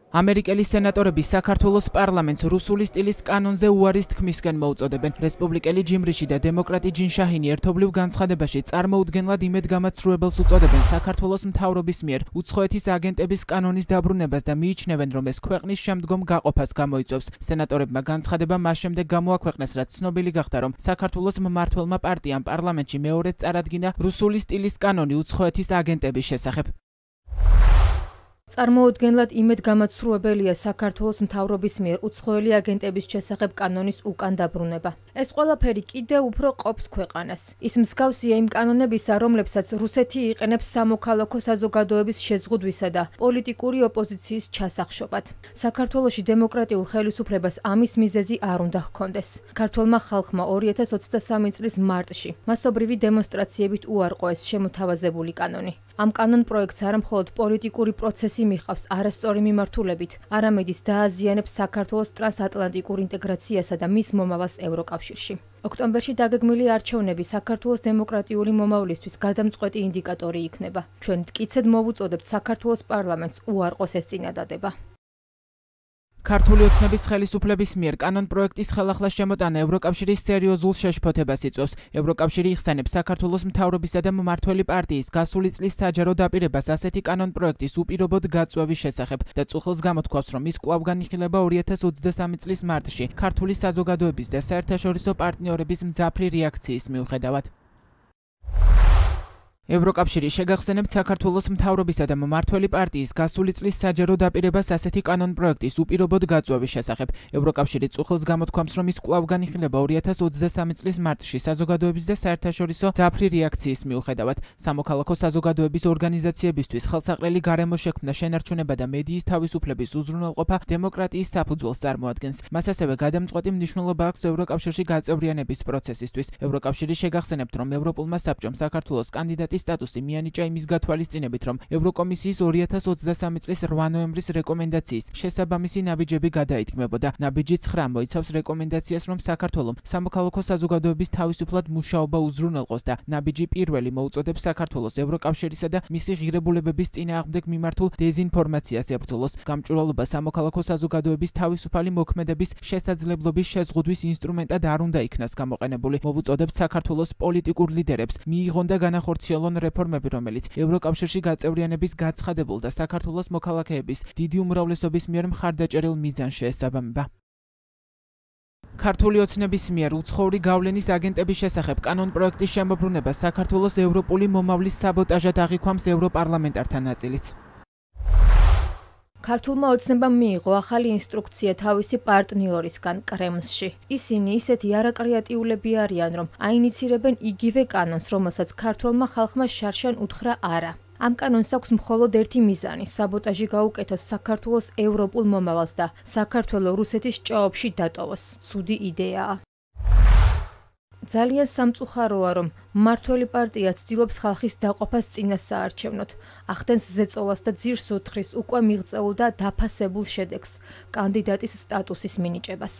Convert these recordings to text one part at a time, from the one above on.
ამერიკელი სენატორები საქართველოს პარლამენტს რუსული სტილის კანონზე უარის თქმისკენ მოუწოდებენ. რესპუბლიკელი ჯიმ რიში და დემოკრატი ჯინ შაჰინი ერთობლივ განცხადებაში წარმოუდგენლად იმედგამაცრუებელს უწოდებენ საქართველოს მთავრობის მიერ უცხოეთის აგენტების კანონის დაბრუნებას და მიიჩნევენ, რომ ეს ქვეყნის შემდგომ გაყოფას გამოიწვევს. სენატორებმა განცხადება მას შემდეგ გამოაქვეყნეს, რაც ცნობილი გახდა, რომ საქართველოს მმართველმა პარტიამ პარლამენტში მეორედ წარადგინა რუსული სტილის კანონი უცხოეთის აგენტების შესახებ. წარმოუდგენლად იმედგამაცრუებელია საქართველოს მთავრობის მიერ უცხოელი აგენტების შესახებ კანონის უკან დაბრუნება. ეს ყველაფერი კიდევ უფრო ყოფს ქვეყანას. ის მსგავსია იმ კანონებისა, რომლებსაც რუსეთი იყენებს სამოქალაქო საზოგადოების შეზღუდვისა და პოლიტიკური ოპოზიციის ჩასახშობად. საქართველოში დემოკრატიულ ხელისუფლებას ამის მიზეზი არ უნდა ჰქონდეს. ქართველმა ხალხმა 2023 წლის მარტში მასობრივი დემონსტრაციებით უარყო ეს შემოთავაზებული კანონი. ამ კანონ პროექტს არა მხოლოდ პოლიტიკური პროცესი მიხავს არასწორი მიმართულებით, არამედ ის დააზიანებს საქართველოს ტრანსატლანტიკურ ინტეგრაციასა და მის მომავალს ევროკავშირში. ოქტომბერში დაგეგმილი არჩევნები საქართველოს დემოკრატიული მომავლისთვის გადამწყვეტი ინდიკატორი იქნება. ჩვენ მტკიცედ მოვუწოდებთ საქართველოს პარლამენტს უარყოს ეს წინადადება. ქართული ოცნების ხელისუფლების მიერ კანონ პროექტის ხელახლა შემოტანა ევროკავშირის სერიოზულ შეშფოთებას იწვევს. ევროკავშირი იხსენებს საქართველოს მთავრობისა და მმართველი პარტიის გასული წლის საჯარო დაპირებას ასეთი კანონ პროექტის უპირობოდ გაწვევის შესახებ და წუხილს გამოთქვავს, რომ ის კვლავ განიხილება 2023 წლის მარტში ქართული საზოგადოების და საერთაშორისო პარტნიორების მძაფრი რეაქციის მიუხედავად. ევროკავშირი შეგახსენებთ საქართველოს მთავრობისა და მმართველი პარტიის გასული წლის საჯარო დაპირებას ასეთი კანონ პროექტის უპირობოდ გაწვევის შესახებ. ევროკავშირი წუხილს გამოთქვამს, რომ ის კვლავ განიხილება 2023 წლის მარტში საზოგადოების და საერთაშორისო მძაფრი რეაქციის მიუხედავად. სამოქალაქო საზოგადოების ორგანიზაციებისთვის ხელსაყრელი გარემო შექმნა შენარჩუნება და მედიის თავისუფლების უზრუნველყოფა დემოკრატიის საფუძველს წარმოადგენს. მას ასევე გადამწყვეტი მნიშვნელობა აქვს ევროკავშირში გაწევრიანების პროცესისთვის. ევროკავშირი შეგახსენებთ, რომ ევროპულმა საბჭომ საქართველოს კანდიდატის სტატუსი მიანიჭა იმის გათვალისწინებით, რომ ევროკომისიის 2023 წლის 8 ნოემბრის რეკომენდაციის შესაბამისი ნაბიჯები გადაითქმებოდა. ნაბიჯი 9 მოიცავს რეკომენდაციას, რომ საქართველომ სამოქალაქო საზოგადოების თავისუფლად მუშაობა უზრუნველყოს და ნაბიჯი პირველი მოუწოდებს საქართველოს ევროკავშირისა და მისი ღირებულებების წინააღმდეგ მიმართულ დეზინფორმაციას ებრძოლოს. გამჭვირვალობა სამოქალაქო საზოგადოების თავისუფალი მოქმედების შესაძლებლობის შეზღუდვის ინსტრუმენტად არ უნდა იქნას გამოყენებული. მოვუწოდებთ საქართველოს პოლიტიკურ ლიდერებს მიიღონ და განახორციელონ რეფორმები, რომელიც ევროკავშირში გაწევრიანების გაცხადებულ და საქართველოს მოქალაქეების დიდი უმრავლესობის მიერ მხარდაჭერილ მიზანს შეესაბამება. ქართული ოცნების მიერ უცხოური გავლენის აგენტების შესახებ კანონ პროექტის შემოbrunებას საქართველოს ევროპული მომავლის საბოტაჟად აღიქვამს ევროპარლამენტართა ნაწილიც. ქართულმა ოცნებამ მიიღო ახალი ინსტრუქცია თავისი პარტნიორისგან კრემლში. ისინი ისეთი არაკრეატიულები არიან, რომ აინიცირებენ იგივე კანონს, რომელსაც ქართველმა ხალხმა შარშან უთხრა არა. ამ კანონს აქვს მხოლოდ ერთი მიზანი: საბოტაჟი გაუკეთოს საქართველოს ევროპულ მომავალს და საქართველო რუსეთის ჭაობში დატოვოს. ცუდი იდეაა. ძალიან სამწუხაროა, რომ მმართველი პარტია ცდილობს ხალხის დაყოფას წინასაარჩევნოდ, ახდენს ზეწოლას და ძირს უთხრის უკვე მიღწეულ და დაფასებულ შედეგს, კანდიდატის სტატუსის მინიჭებას.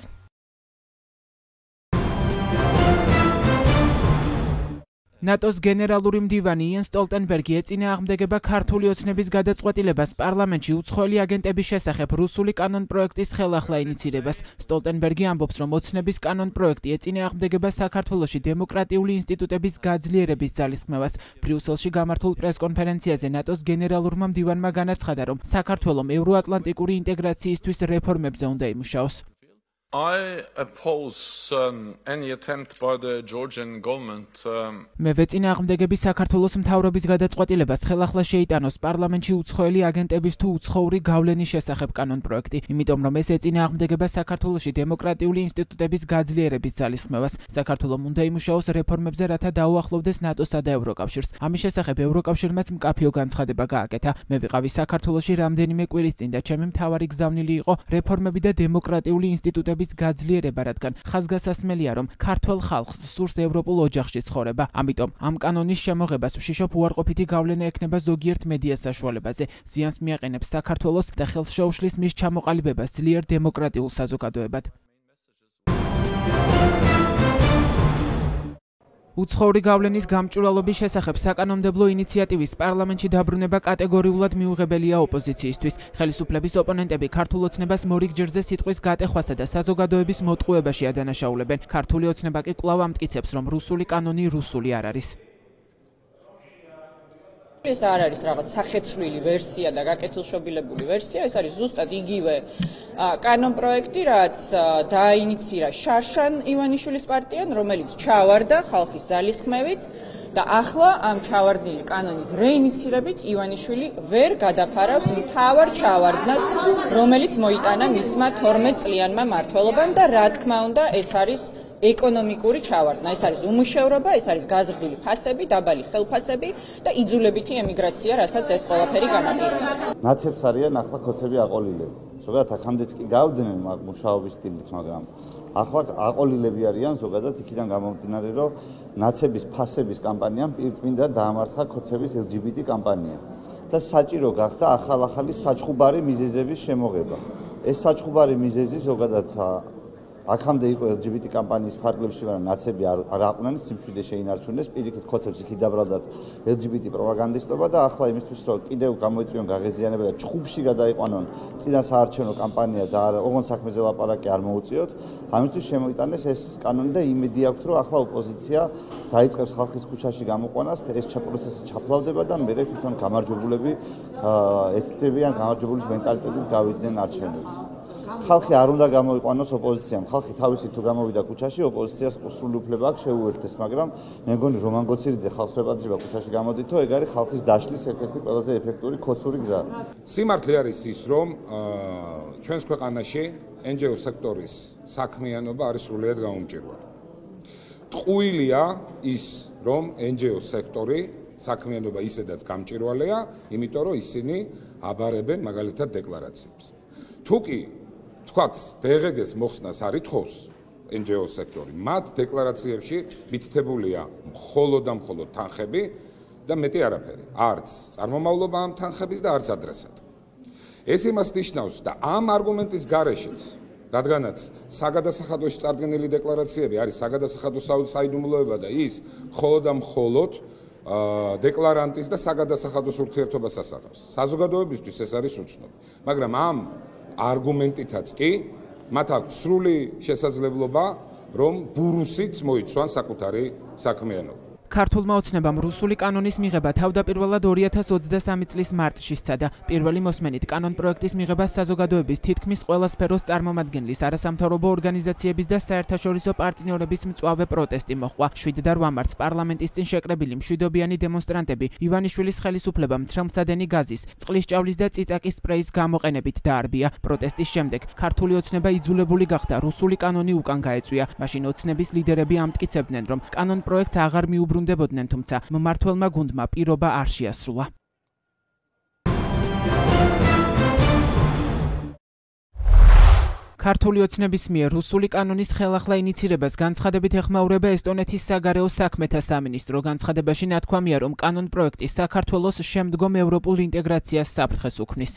ნატოს გენერალური მდივანი იენს სტოლტენბერგი ეწინააღმდეგება ქართული ოცნების გადაწყვეტილებას პარლამენტში უცხოელი აგენტების შესახებ რუსული კანონ პროექტის ხელახლა ინიცირებას. სტოლტენბერგი ამბობს, რომ ოცნების კანონ პროექტი ეწინააღმდეგება საქართველოში დემოკრატიული ინსტიტუტების გაძლიერების ძალისხმევას. ბრიუსელში გამართულ პრესკონფერენციაზე ნატოს გენერალურმა მდივანმა განაცხადა, რომ საქართველომ ევროატლანტიკური ინტეგრაციისთვის რეფორმებზე უნდა იმუშაოს. I oppose any attempt by the Georgian government. მე ვეწინააღმდეგები საქართველოს მთავრობის გადაწყვეტილებას ხელახლა შეიტანოს პარლამენტში უცხოელი აგენტების თუ უცხოური გავლენის შესახებ კანონ პროექტი, იმიტომ რომ ეს ეწინააღმდეგება საქართველოში დემოკრატიული ინსტიტუტების გაძლიერების ძალისხმევას. საქართველომ უნდა იმუშაოს რეფორმებზე, რათა დაუახლოვდეს ნატოსა და ევროკავშირს. ამის შესახებ ევროკავშირმაც მკაფიო განცხადება გააკეთა. მე ვიყავი საქართველოში რამდენიმე კვირის წინ და ჩემი მთავარი გზავნილი იყო რეფორმები და დემოკრატიული ინსტიტუტების გაძლიერება, რადგან ხაზგასასმელია, რომ ქართველ ხალხს სურს ევროპულ ოჯახში ცხოვრება. ამიტომ ამ კანონის შემოღებას ვშიშობ უარყოფითი გავლენა ექნება ზოგიერთ მედიას საშუალებაზე, ზიანს მიაყენებს საქართველოს და ხელს შეუშლის მის ჩამოყალიბებას ძლიერ დემოკრატიულ საზოგადოებად. უცხოური გავლენის გამჭვირვალობის შესახებ საკანონმდებლო ინიციატივის პარლამენტში დაბრუნება კატეგორიულად მიუღებელია ოპოზიციისთვის. ხელისუფლების ოპონენტები ქართულ ოცნებას მორიგ-ჯერზე სიტყვის გატეხვასა და საზოგადოების მოტყუებაში ადანაშაულებენ. ქართული ოცნება კი კვლავ ამტკიცებს, რომ რუსული კანონი რუსული არ არის. ეს არ არის რაღაც სახეცვლილი ვერსია და გაკეთილშობილებული ვერსია, ეს არის ზუსტად იგივე კანონპროექტი, რაც დაინიცირა შარშან ივანიშვილის პარტიამ, რომელიც ჩავარდა ხალხის ძალისხმევით და ახლა ამ ჩავარდნილი კანონის რეინიცირებით ივანიშვილი ვერ გადაფარავს მთავარ ჩავარდნას, რომელიც მოიტანა მისმა 12 წლიანმა მმართველობამ და რა თქმა უნდა, ეს არის ეკონომიკური ჩავარდნა, ეს არის უმუშევრობა, ეს არის გაზრდილი ფასები, დაბალი ხელფასები და იძულებითი ემიგრაცია, რასაც ეს ყველაფერი განაპირობებს. ნაცებს არიან ახლა ქოცები აყოლილები. ზოგადად აქამდეც კი გავდნენ მუშაობის სტილით, მაგრამ ახლა აყოლილები არიან ზოგადად იქიდან გამომდინარე, რომ ნაცების ფასების კამპანიამ პირწმინდა დაამარცხა ქოცების LGBT კამპანია და საჭირო გახდა ახალ-ახალი საჩხუბარი მიზეზების შემოღება. ეს საჩხუბარი მიზეზი ზოგადად აქამდე იყო LGBT კამპანიის ფარგლებში, მაგრამ ნაცები არ აყვნენ, სიმშვიდე შეინარჩუნეს, პირიქით ქოცებს იქ დაბრალდათ LGBT პროპაგანდისტობა და ახლა იმისთვის, რომ კიდევ გამოიწვიონ გაღეზიანება და ჩხუბში გადაიყვანონ წინა საარჩევნო კამპანია და ოღონდ საქმეზე ლაპარაკი არ მოუწიოთ, ამისთვის შემოიტანეს ეს კანონი და იმედი აქვს, რომ ახლა ოპოზიცია დაიწყებს ხალხის ქუჩაში გამოყვანას, ეს პროცესი ჩაფლავდება და მერე თვითონ გამარჯვებულები ეცდებიან გამარჯვებულის მენტალიტეტით გავიდნენ არჩევნებს. ხალხი არ უნდა გამოიყვანოს ოპოზიციამ. ხალხი თავისი თუ გამოვიდა ქუჩაში, ოპოზიციას სრული უფლება აქვს შეუერთდეს, მაგრამ მე მგონი რომან გოცირიძე ხალხს ეპატრება ქუჩაში გამოდითო, ეგ არის ხალხის დაშლის ერთ-ერთი ყველაზე ეფექტური ქოცური გზა. სიმართლე არის ის, რომ ჩვენს ქვეყანაში NGO სექტორის საქმიანობა არის სრულიად გაუმჭირველი. ტყუილია ის, რომ NGO სექტორი საქმიანობა ისედაც გამჭირვალეა, იმიტომ რომ ისინი აბარებენ მაგალითად დეკლარაციებს. თუკი თქვათ, დღეს მოხსნას არ ითხოვს NGO სექტორი, მათ დეკლარაციებში მითითებულია მხოლოდ და მხოლოდ თანხები და მეტი არაფერი. არც წარმომავლობა ამ თანხების და არც ადრესატი. ეს იმას ნიშნავს და ამ არგუმენტის გარეშეც, რადგანაც საგადასახადოში წარდგენილი დეკლარაციები არის საგადასახადო საიდუმლოება და ის მხოლოდ და მხოლოდ დეკლარანტის და საგადასახადოს ურთიერთობას ასახავს. საზოგადოებისთვის ეს არის უცნობი, მაგრამ ამ არგუმენტითაც კი მათ აქვს სრული შესაძლებლობა, რომ ბურუსით მოიცვან საკუთარი საქმიანობა. ქართულმა ოცნებამ რუსული კანონის მიღება თავდაპირველად 2023 წლის მარტში სცადა. პირველი მოსმენით კანონპროექტის მიღებას საზოგადოების თითქმის ყველა სფეროს წარმომადგენლის, არასამთავრობო ორგანიზაციების და საერთაშორისო პარტნიორების მწვავე პროტესტი მოჰყვა. 7 და 8 მარტს პარლამენტის წინ შეკრებილი მშვიდობიანი დემონსტრანტები ივანიშვილის ხელისუფლებამ ცხელმსადენი გაზის, წყლის ჭავლის და წიწაკის სპრეის გამოყენებით დაარბია. პროტესტის შემდეგ ქართული ოცნება იძულებული გახდა რუსული კანონი უკან გაეწვია. მაშინ ოცნების ლიდერები ამტკიცებდნენ, რომ კანონპროექტს აღარ მიუბრუნდებოდნენ, თუმცა მმართველმა გუნდმა პირობა არ შეასრულა. ქართული ოცნების მიერ რუსული კანონის ხელახლა ინიცირებას განცხადებით ეხმაურება ესტონეთის საგარეო საქმეთა სამინისტრო. განცხადებაში ნათქვამია, რომ კანონპროექტი საქართველოს შემდგომ ევროპულ ინტეგრაციას საფრთხეს უქმნის.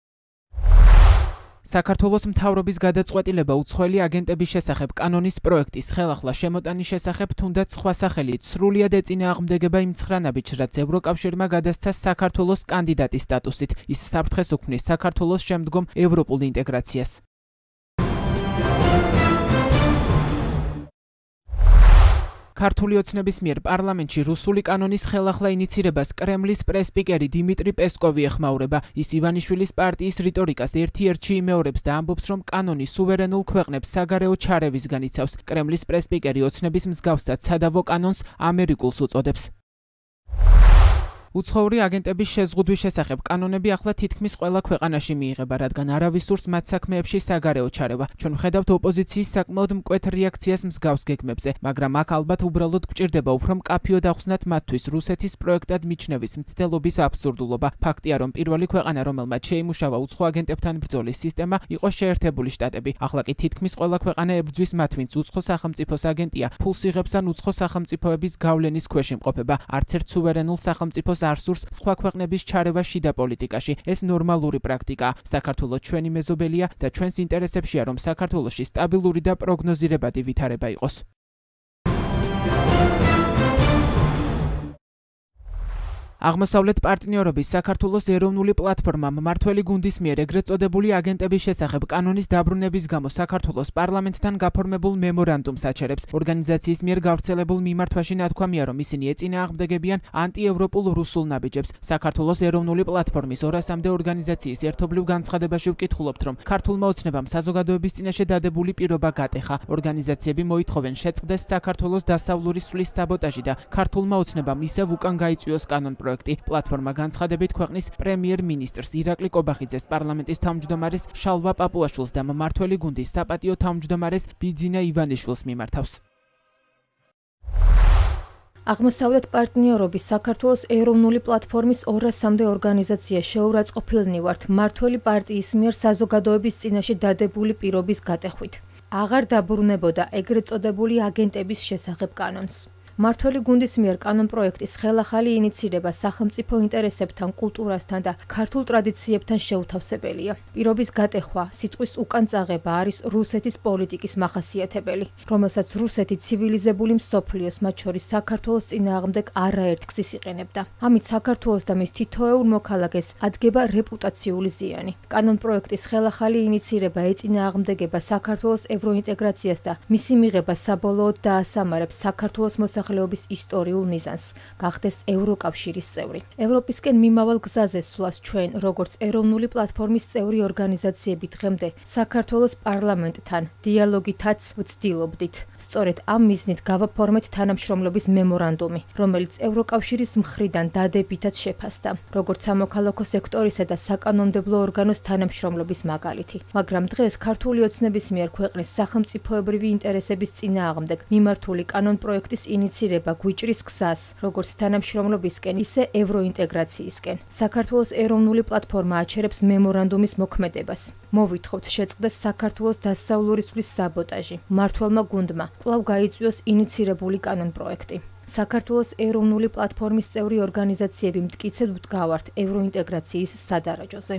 საქართველოს მთავრობის გადაწყვეტილება უცხოელი აგენტების შესახებ კანონის პროექტის ხელახლა შემოტანის შესახებ თუნდაც სხვა სახელით სრულიად ეწინააღმდეგება იმ ცხრანაბიჯს, რაც ევროკავშირმა გადასცა საქართველოს კანდიდატის სტატუსით. ის საფრთხეს უქმნის საქართველოს შემდგომ ევროპულ ინტეგრაციას. ქართული ოცნების მიერ პარლამენტში რუსული კანონის ხელახლა ინიცირებას კრემლის პრესპიკერი დიმიტრი პესკოვი ეხმაურება. ის ივანიშვილის პარტიის რიტორიკას ერთ-ერთში იმეორებს და ამბობს, რომ კანონი სუვერენულ ქვეყნებს საგარეო ჩარევისგან იცავს. კრემლის პრესპიკერი ოცნების მსგავსად სადავო კანონს ამერიკულს უწოდებს. უცხოური აგენტების შეზღუდვის შესახებ კანონები ახლა თითქმის ყველა ქვეყანაში მიიღება, რადგან არავის სურს მათ საქმეებში საგარეო ჩარევა. ჩვენ ვხედავთ ოპოზიციის საკმაოდ მკვეთ რეაქციას მსგავს გეგმებზე, მაგრამ აქ ალბათ უბრალოდ გვჭირდება უფრო მკაფიო დავხსნათ მათთვის რუსეთის პროექტად მიჩნევის მცდელობის აბსურდულობა. ფაქტია, რომ პირველი ქვეყანა, რომელმაც შეიმუშავა უცხო აგენტებთან ბრძოლის სისტემა, იყო შეერთებული შტატები. ახლა კი თითქმის ყველა ქვეყანა ებრძვის მათ, ვინც უცხო სახელმწიფოს აგენტია, ფულს იღებს ან უცხო სახელმწიფოების გავლენის ქვეშ იმყოფება. არც ერთ სუვერენულ სახელმწიფოს არ სურს სხვა ქვეყნების ჩარევა შიდა პოლიტიკაში. ეს ნორმალური პრაქტიკაა. საქართველოს ჩვენი მეზობელია და ჩვენს ინტერესებშია, რომ საქართველოში სტაბილური და პროგნოზირებადი ვითარება იყოს. აღმოსავლეთ პარტნიორობის საქართველოს ეროვნული პლატფორმა მმართველი გუნდის მიერ ეგრეთ წოდებული აგენტების შესახებ კანონის დაბრუნების გამო საქართველოს პარლამენტთან გაფორმებულ მემორანდუმს აჩერებს. ორგანიზაციის მიერ გავრცელებულ მიმართვაში ნათქვამია, რომ ისინი ეწინააღმდეგებიან ანტიევროპულ რუსულ ნაბიჯებს. საქართველოს ეროვნული პლატფორმის 200-მდე ორგანიზაციის ერთობლივ განცხადებაში ვკითხულობთ, რომ ქართულმა ოცნებამ საზოგადოების წინაშე დადებული პირობა გატეხა. ორგანიზაციები მოითხოვენ შეწყდეს საქართველოს დასავლური სვლის საბოტაჟი და ქართულმა ოცნებამ ისევ უკან გაიწვიოს კანონპროექტი. პლატფორმა განცხადებით ქვეყნის პრემიერ-მინისტრს ირაკლი კობახიძეს, პარლამენტის თავმჯდომარეს შალვა პაპუაშვილს და მმართველი გუნდის საპატიო თავმჯდომარეს ბიძინა ივანიშვილს მიმართავს. აღმოსავლეთ პარტნიორობის საქართველოს ეროვნული პლატფორმის 200-მდე ორგანიზაცია შეურაცხყოფილნი ვართ მმართველი პარტიის მიერ საზოგადოების წინაშე დადებული პირობის გატეხვით. აღარ დაბრუნებოდა ეგრეთ წოდებული აგენტების შესახებ კანონს. მმართველი გუნდის მიერ კანონპროექტის ხელახალი ინიცირება სახელმწიფო ინტერესებთან, კულტურასთან და ქართულ ტრადიციებთან შეუთავსებელია. პირობის გატეხვა, სიტყვის უკან წაღება არის რუსეთის პოლიტიკის მახასიათებელი, რომელსაც რუსეთი ცივილიზებული მსოფლიოს, მათ შორის საქართველოს წინააღმდეგ არაერთ გზის იყენებდა. ამით საქართველოს და მის თითოეულ მოქალაქეს ადგება რეპუტაციული ზიანი. კანონპროექტის ხელახალი ინიცირება ეწინააღმდეგება საქართველოს ევროინტეგრაციას და მისი მიღება საბოლოოდ დაასამარებს საქართველოს მოსახლეობის ისტორიულ მიზანს, გახდეს ევროკავშირის წევრი. ევროპისკენ მიმავალ გზაზე სვლას ჩვენ, როგორც ეროვნული პლატფორმის წევრი ორგანიზაციები დღემდე საქართველოს პარლამენტთან დიალოგითაც ვცდილობდით. სწორედ ამ მიზნით გავაფორმეთ თანამშრომლობის მემორანდუმი, რომელიც ევროკავშირის მხრიდან დადებითად შეფასდა, როგორც სამოქალაქო სექტორისა და საკანონმდებლო ორგანოს თანამშრომლობის მაგალითი. მაგრამ დღეს ქართული ოცნების მიერ ქვეყნის სახელმწიფოებრივი ინტერესების წინააღმდეგ მიმართული კანონპროექტის ინიცირება გვიჭრის გზას, როგორც თანამშრომლობისკენ, ისე ევროინტეგრაციისკენ. საქართველოს ეროვნული პლატფორმა აჩერებს მემორანდუმის მოქმედებას. მოვითხოვთ შეწყდეს საქართველოს დასავლური სვლის საბოტაჟი. მმართველმა გუნდმა კვლავ გაიწვიოს ინიცირებული კანონპროექტი. საქართველოს ეროვნული პლატფორმის წევრი ორგანიზაციები მტკიცედ ვდგავართ ევროინტეგრაციის სადარაჯოზე.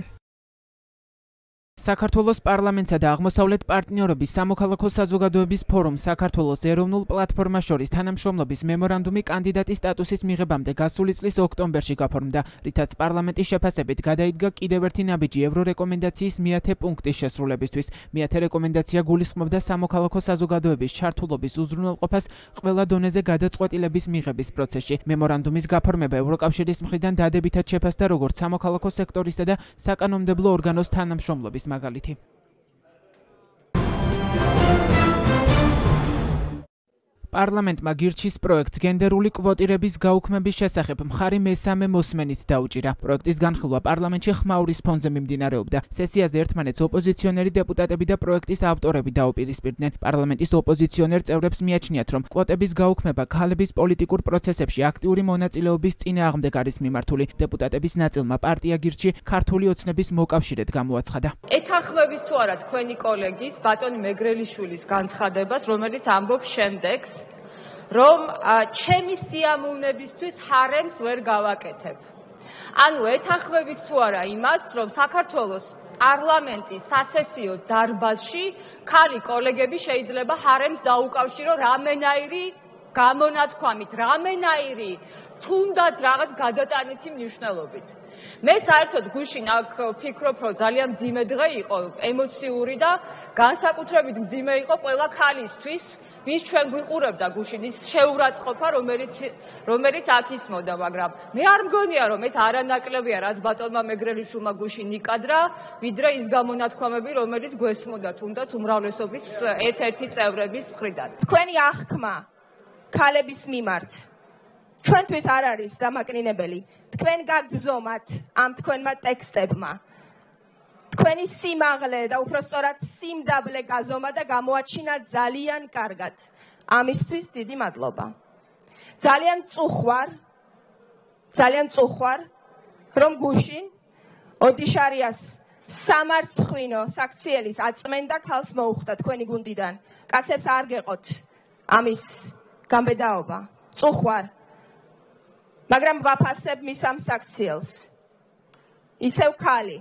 საქართველოს პარლამენტსა და აღმოსავლეთ პარტნიორობის სამოქალაქო საზოგადოების ფორუმ საქართველოს ეროვნულ პლატფორმას შორის თანამშრომლობის მემორანდუმი კანდიდატის სტატუსის მიღებამდე გასული წლის ოქტომბერში გაფორმდა, რითაც პარლამენტის შეფასებით გადაიდგა კიდევ ერთი ნაბიჯი ევრორეკომენდაციის მეათე პუნქტის შესრულებისთვის. მეათე რეკომენდაცია გულისხმობდა სამოქალაქო საზოგადოების ჩართულობის უზრუნველყოფას ყველა დონეზე გადაწყვეტილების მიღების პროცესში. მემორანდუმის გაფორმება ევროკავშირის მხრიდან დადებითად შეფასდა როგორც სამოქალაქო სექტორისა და საკანონმდებლო ორგანოს თანამშრომლობის მაგალითი. პარლამენტმა გირჩის პროექტს გენდერული კვოტირების გაუქმების შესახებ მხარი მესამე მოსმენით დაუჭირა. პროექტის განხილვა პარლამენტში ხმაურის ფონზე მიმდინარეობდა. სესიაზე ერთმანეთს ოპოზიციონერი დეპუტატები და პროექტის ავტორები დაუპირისპირდნენ. პარლამენტის ოპოზიციონერ წევრებს მიაჩნიათ, რომ კვოტების გაუქმება ქალების პოლიტიკურ პროცესებში აქტიური მონაწილეობის წინააღმდეგ არის მიმართული. დეპუტატების ნაწილმა პარტია გირჩი ქართული ოცნების მოკავშირედ გამოაცხადა. ეთანხმების თუ არა თქვენი კოლეგის ბატონი მეგრელიშვილის განცხადებას, რომელიც ამბობს შემდეგს, რომ ჩემი სიამოვნებისთვის ჰარემს ვერ გავაკეთებ. ანუ ეთანხმებით თუ არა იმას, რომ საქართველოს პარლამენტის სასესიო დარბაზში ქალი კოლეგები შეიძლება ჰარემს დაუკავშირო რამენაირი გამონათქვამით, რამენაირი თუნდაც რაღაც გადატანითი მნიშვნელობით. მე საერთოდ გუშინ აქ ვფიქრობ, რომ ძალიან მძიმე დღე იყო, ემოციური და განსაკუთრებით მძიმე იყო ყველა ქალისთვის, ვის ჩვენ გვიყურებდა გუშინ ის შეურაცხყოფა, რომელიც აქ ისმოდა, მაგრამ მე არ მგონია, რომ ეს არანაკლებია, რაც ბატონმა მეგრელიშვილმა გუშინ იკადრა, ვიდრე ის გამონათქვამები, რომელიც გვესმოდა თუნდაც უმრავლესობის ერთ-ერთი წევრების მხრიდან. თქვენი აღქმა ქალების მიმართ ჩვენთვის არ არის დამაკნინებელი. თქვენ გაგბზომათ ამ თქვენმა ტექსტებმა. თქვენი სიმაღლე და უпростоრად სიმდაბლე გაზომა და გამოაჩინა ძალიან კარგად. ამისთვის დიდი მადლობა. ძალიან წუხვარ, რომ გუშინ ოდიშარიას სამარცხვინო საქციელის აწმენდა ქალს მოუხდა თქვენი გუნდიდან. კაცებს არ გეყოთ ამის გამბედაობა. წუხვარ. მაგრამ ვაფასებ მის ამ საქციელს. ისევ ქალი.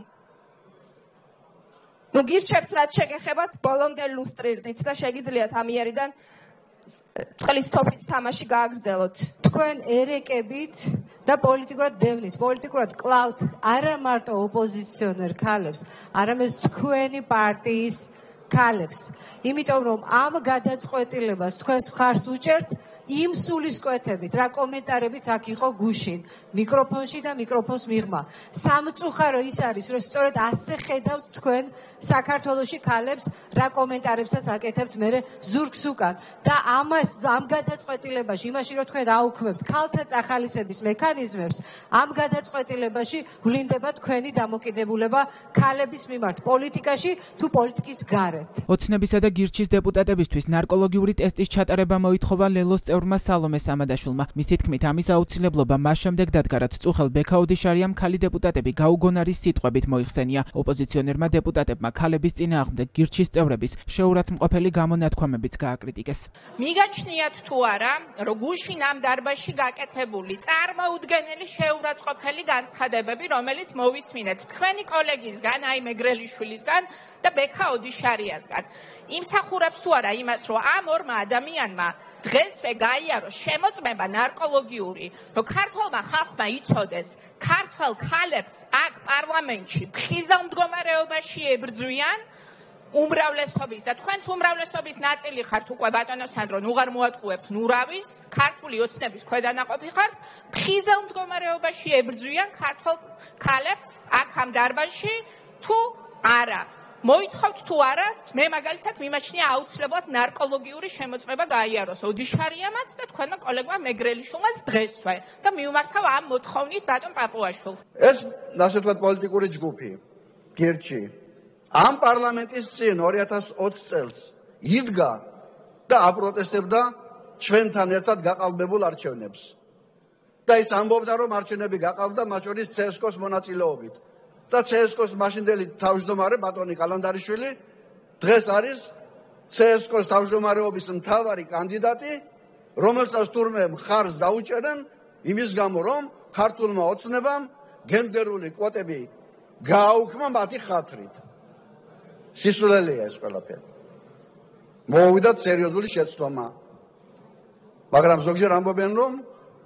გირჩევთ რაც შეგეხებათ ბოლომდე ლუსტრირდით და შეგიძლიათ ამიერიდან წყლის თოფით თამაში გააგრძელოთ. თქვენ ერეკებით და პოლიტიკურად დევნით, პოლიტიკურად კლავთ არა მარტო ოპოზიციონერ ქალებს, არამედ თქვენი პარტიის ქალებს. იმიტომ რომ ამ გადაწყვეტილებას თქვენს მხარს უჭერთ იმ სულისკვეთებით, რა კომენტარებიც აქ იყო გუშინ, მიკროფონში და მიკროფონს მიღმა. სამწუხარო ის არის, რომ სწორედ ასე ხედავთ თქვენ საქართველოში ქალებს, რა კომენტარებსაც აკეთებთ მერე ზურგს უკან. და ამ გადაწყვეტილებაში, იმაში რომ თქვენ აუქმებთ ქალთა წახალისების მექანიზმებს, ამ გადაწყვეტილებაში ვლინდება თქვენი დამოკიდებულება ქალების მიმართ პოლიტიკაში თუ პოლიტიკის გარეთ. ოცნებისა და გირჩის დეპუტატებისთვის ნარკოლოგიური ტესტის ჩატარება მოითხოვა ლელოს წევრმა სალომე სამადაშვილმა. მისი თქმით, ამის აუცილებლობა მას შემდეგ დადგა, რაც წუხელ ბექაოდიშარიამ ქალი დეპუტატები გაუგონარის სიტყვებით მოიხსენია. ოპოზიციონერმა დეპუტატებმა ქალების წინააღმდეგ გირჩის წევრების შეურაცხმყოფელი გამონათქვამებიც გააკრიტიკეს. მიგაჩნიათ თუ არა, რომ გუშინ ამ დარბაზში გაკეთებული წარმოუდგენელი შეურაცხმყოფელი განცხადებები, რომელიც მოვისმინეთ თქვენი კოლეგისგან, აი მეგრელიშვილისგან და ბექაოდიშარიასგან, იმსახურებს თუ არა იმას, რომ ამ ორმა ადამიანმა დღესვე გაიაროს შემოწმება ნარკოლოგიური, რომ ქართველმა ხალხმა იცოდეს, ქართველ ქალებს აქ პარლამენტში ფხიზელ მდგომარეობაში ებრძვიან უმრავლესობის და თქვენც უმრავლესობის ნაწილი ხართ უკვე ბატონო სანდრო, უღარ მოატყუებთ ნურავის, ქართული ოცნების ქვედანაყოფი ხართ, ფხიზელ მდგომარეობაში ებრძვიან ქართველ ქალებს აქ ამ დარბაზში თუ არა. მოითხოვთ თუ არა, მე მაგალითად მიმაჩნია აუცილებლად ნარკოლოგიური შემოწმება გაიაროს ოდიშარიამაც და თქვენმა კოლეგმა მეგრელიშვილმაც დღესვე და მივმართავ ამ მოთხოვნით ბატონ პაპუაშვილს. ეს ასე ვთქვათ პოლიტიკური ჯგუფი გერჩი ამ პარლამენტის წინ 2020 წელს იდგა და აპროტესტებდა ჩვენთან ერთად გაყალბებულ არჩევნებს. და ის ამბობდა, რომ არჩევნები გაყალბდა მათ შორის CSKO-ს მონაწილეობით. და CSKO-ს მაშინდელი თავმჯდომარე ბატონი კალანდარიშვილი დღეს არის CSKO-ს თავმჯდომარეობის მთავარი კანდიდატი, რომელსაც თურმე მხარს დაუჭერენ იმის გამო, რომ ქართულმა ოცნებამ გენდერული კვოტები გააუქმა მათი ხათრით. სისულელეა ეს ყველაფერი. მოვიდათ სერიოზული შეცდომა. მაგრამ ზოგჯერ ამბობენ, რომ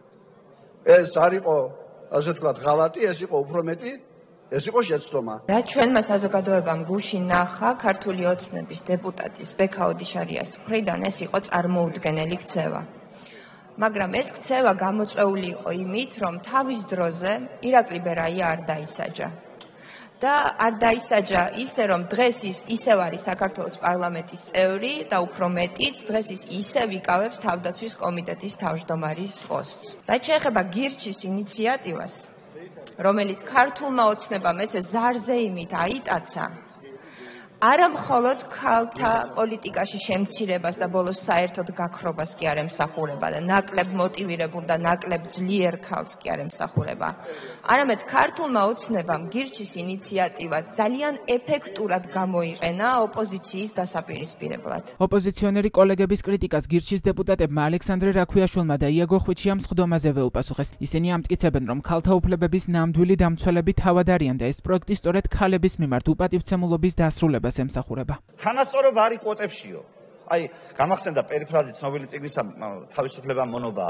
ეს არ იყო, ასე ვთქვათ, ღალატი, ეს იყო უფრო მეტი, ეს იყო შეცდომა. რა ჩვენმა საზოგადოებამ გუშინ ნახა ქართული ოცნების დეპუტატის ბექაოდიშარიას მხრიდან ეს იყო წარმოუდგენელი ქცევა. მაგრამ ეს ქცევა გამოწვეული იყო იმით, რომ თავის დროზე ირაკლი ბერაია არ დაისაჯა. და არ დაისაჯა ისე, რომ დღეს ის ისევ არის საქართველოს პარლამენტის წევრი და უფრო მეტიც, დღეს ის ისევ იკავებს თავდაცვის კომიტეტის თავმჯდომარის პოსტს. რაც შეეხება გირჩის ინიციატივას, რომელიც ქართულმა ოცნებამ ესე ზარზეიმით აიტაცა, არა მხოლოდ ქალთა პოლიტიკაში შემცირებას და ბოლოს საერთოდ გაქრობას კი არ ემსახურება და ნაკლებ მოტივირებულ და ნაკლებ ძლიერ ქალს კი არ ემსახურება. არამედ ქართულმა ოცნებამ გირჩის ინიციატივა ძალიან ეფექტურად გამოიყენა ოპოზიციის დასაპირისპირებლად. ოპოზიციონერი კოლეგების კრიტიკას გირჩის დეპუტატებმა ალექსანდრე რაქვიაშვილმა და იაგო ხვიჩიამ სხდომაზევე უპასუხეს. ისინი ამტკიცებენ, რომ ქალთა უფლებების ნამდვილი დამცველები თავად არიან და ეს პროექტი სწორედ ქალების მიმართ უპატივცემულობის დასრულებას ემსახურება. თანასწორობა არის კვოტებშიო. აი, გამახსენდა პერიფრაზი ცნობილი წიგნისა თავისუფლება მონობა.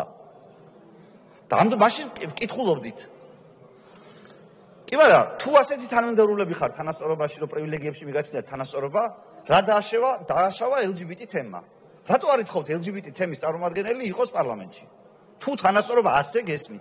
და ამ მაშინ ვკითხულობდით. კი მაგრამ, თუ ასეთი თანამდებობები ხარ თანასწორობაში, რომ პრივილეგიებში მიგაჩნიათ თანასწორობა, რა დააშავა LGBT თემა. რატო არ ითხოვთ LGBT თემის წარმომადგენელი იყოს პარლამენტში? თუ თანასწორობა ასე გესმით.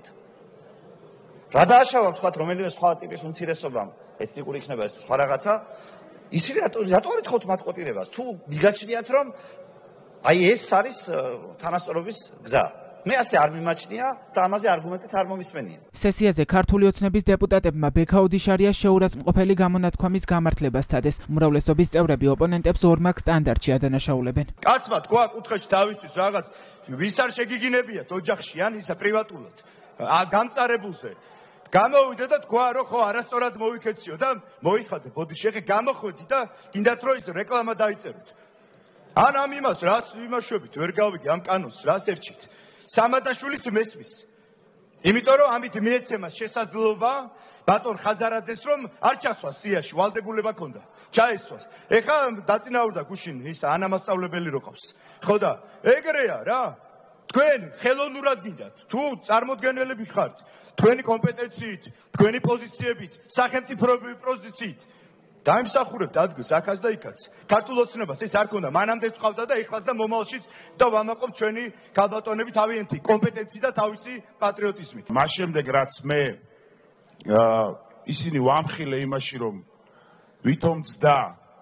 რა დააშავა თქვათ რომელიმე სხვა ტიპის უმცირესობამ, ეთნიკური იქნება ეს სხვა რაღაცა, ისინი რატო არ ითხოვთ მათ ყოფილებას? თუ მიგაჩნიათ, რომ აი ეს არის თანასწორობის გზა. მე ასე არ მიმაჩნია და ამაზე არგუმენტიც არ მომისმენია. სესიაზე ქართული ოცნების დეპუტატებმა ბექაოდიშარიას შეურაცხმყოფელი გამონათქვამის გამართლებას სცადეს. უმრავლესობის წევრები ოპონენტებს ორმაგ სტანდარტში ადანაშაულებენ. კაცმა თქვა კუთხეში თავისთვის რაღაც ვის არ შეგიგინებიათ ოჯახში ან ისა პრივატულად. გამწარებულზე. გამოვიდა და თქვა, რომ ხო არასწორად მოვიქეციო და მოიხადე, ბოდიში, ეხე გამოხვედი და გინდათ რომ ის რეკლამა დაიწეროთ. ან ამ იმას რას იმაშვებით, ვერ გავიგე ამ კანონს, რას ერჩით. სამადაშვილის მესმის. იმიტომ რომ ამით მიეცემას შესაძლებლობა ბატონ ხაზარაძეს რომ არ ჩასვას სიაში ვალდებულება ქონდა ჩაესვას ეხლა დაწინაურდა გუშინ ის ანამასწავლებელი რო ყავს ხო და ეგრეა რა თქვენ ხელოვნურად გინდათ თუ წარმოდგენელები ხართ თქვენი კომპეტენციით თქვენი პოზიციებით სახელმწიფო პოზიციით დაიმსახურებთ ადგილს აქაც და იქაც ქართულ ოცნებას ეს არ ქონდა მანამდე წავდა და ეხლაც და მომავალშიც და ვამაყობ ჩვენი ქალბატონები თავიანთი კომპეტენციით და თავისი პატრიოტიზმით მას შემდეგ რაც მე ისინი ვამხილე იმაში რომ ვითომც და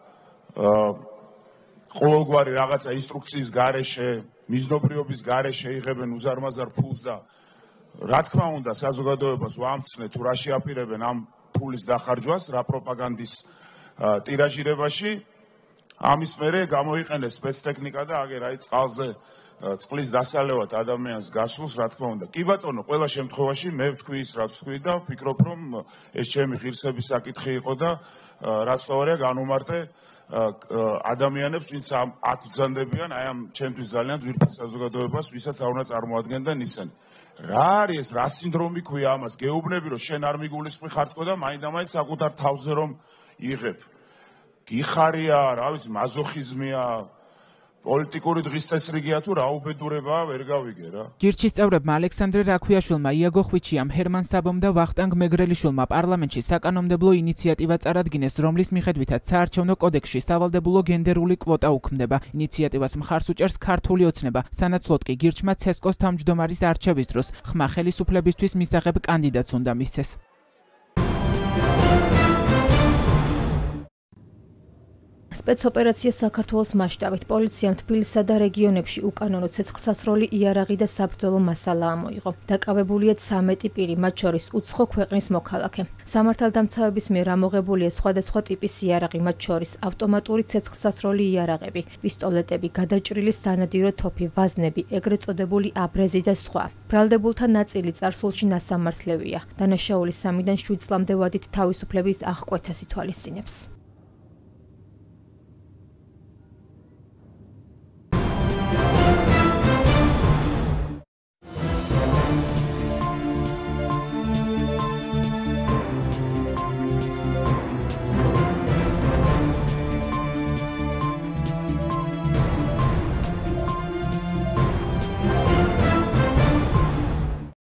ყოველგვარი რაღაცა ინსტრუქციის გარეშე მიზნობრიობის გარეშე იღებენ უზარმაზარ ფულს და რა თქმა უნდა საზოგადოებას ვამცნე თუ რა შეაპირებენ ამ ფულის დახარჯვას რა პროპაგანდის ტირაჟირებაში ამის მერე გამოიყენეს სპეცტექნიკა და აგერ აი წყალზე წყლის დასალევად ადამიანს გასულს რა თქმა უნდა კი ბატონო ყველა შემთხვევაში მე ვთქვი ის რაც ვთქვი და ვფიქრობ რომ ეს ჩემი ღირსების საკითხი იყო და რაც თავარია განუმარტე ადამიანებს ვინც აქ ბრძანდებიან აი ამ ჩემთვის ძალიან ძვირფას საზოგადოებას ვისაც არ უნდა წარმოადგენდნენ ისინი რა არის ეს რა სინდრომი ქვია ამას გეუბნები რომ შენ არ მიგულისხმი ხარ თქო და მაინდა-მაინც საკუთარ თავზე რომ იღებ გიხარია რა ვიცი მაზოხიზმია პოლიტიკური დღის წესრიგია თუ რა უბედურებაა ვერ გავიგე რა გირჩის წევრებმა ალექსანდრე რაქვიაშვილმა იაგო ხვიჩიამ ჰერმან საბომ და ვახტანგ მეგრელიშვილმა პარლამენტში საკანონმდებლო ინიციატივა წარადგინეს რომლის მიხედვითაც საარჩევნო კოდექსში სავალდებულო გენდერული კვოტა უქმდება ინიციატივას მხარს უჭერს ქართული ოცნება სანაცვლოდ კი გირჩმა ცესკოს თავმჯდომარის არჩევის დროს ხმა ხელისუფლებისთვის მისაღებ კანდიდატს უნდა მისცეს სპეცოპერაცია საქართველოს მასშტაბით პოლიციამ თბილისსა და რეგიონებში უკანონო ცეცხლსასროლი იარაღი და საბრძოლო მასალა ამოიღო. დაკავებულია 13 პირი, მათ შორის უცხო ქვეყნის მოქალაქე. სამართალდამცავების მიერ ამოღებულია სხვადასხვა ტიპის იარაღი, მათ შორის ავტომატური ცეცხლსასროლი იარაღები, პისტოლეტები, გადაჭრილი სანადირო თოფი, ვაზნები, ეგრეთ წოდებული აბრეზი და სხვა. ბრალდებულთა ნაწილი წარსულში ნასამართლევია. დანაშაული 3-დან 7 წლამდე ვადით თავისუფლების აღკვეთას ითვალისწინებს.